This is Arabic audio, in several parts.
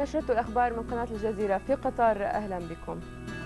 نشرة الأخبار من قناة الجزيرة في قطر، أهلا بكم.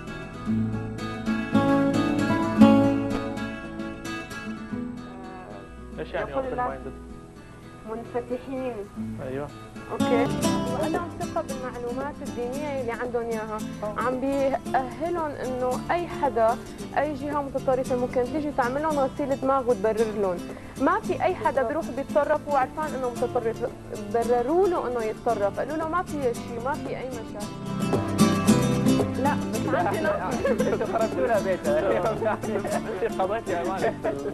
ايش يعني open minded؟ منفتحين. ايوه. اوكي. وعندهم ثقة بالمعلومات الدينية اللي عندهم اياها، عم بيأهلهم انه اي حدا، اي جهة متطرفة ممكن تيجي تعمل لهم غسيل دماغ وتبرر لهم، ما في اي حدا بيروح بيتصرف وعرفان انه متطرف، برروا له انه يتصرف، قالوا له ما في شيء، ما في اي مشاكل. لا بس عندنا انتوا خربتوا لها بيتها. انت قضيتي امانه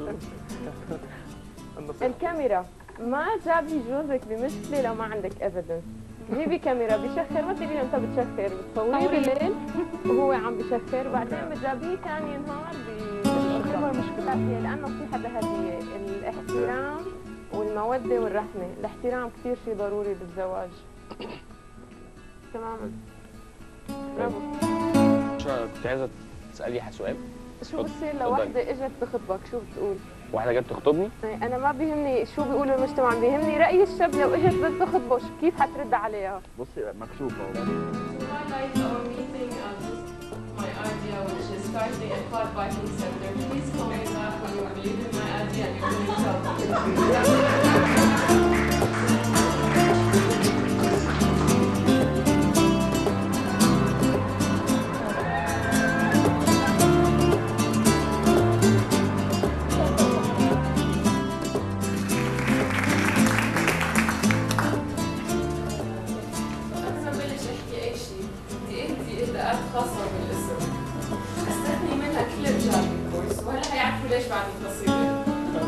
الكاميرا. ما جابي جوزك بمشكله لو ما عندك ايفيدنس. جيبي كاميرا بيشخر، ما تقولي له انت بتشخر، بتصوريه بالليل وهو عم بشخر، بعدين بتجابيه ثاني نهار بتكبر مشكلة، لانه في حدا هديه. الاحترام والموده والرحمه، الاحترام كثير شيء ضروري بالزواج. تماما. برافو. شو كنت عايزه تسالي سؤال؟ شو بصير لو وحده اجت تخطبك، شو بتقول؟ واحده جت تخطبني؟ انا ما بيهمني شو بيقولوا المجتمع، بيهمني راي الشاب. لو اجت بدها تخطبه كيف حترد عليها؟ بصي مكشوفه. Starting at Cloud Viking Center. Please call me back when you are leaving my idea and you're going to tell خاصة بالاسم. استثني منها كل رجال الكورس وهلا حيعرفوا ليش بعدني قصيرة.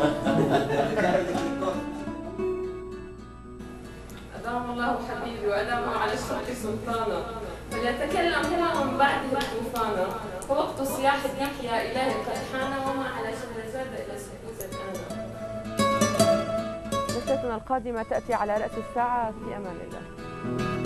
أدام الله حبيبي وأدام على الشرق سلطانا، فليتكلم هنا من بعده طوفانا، فوقت صياح الريح يا إلهي قد حان، وما على شهرزاد إلا سكوت أنا. نشرتنا القادمة تأتي على رأس الساعة، في أمان الله.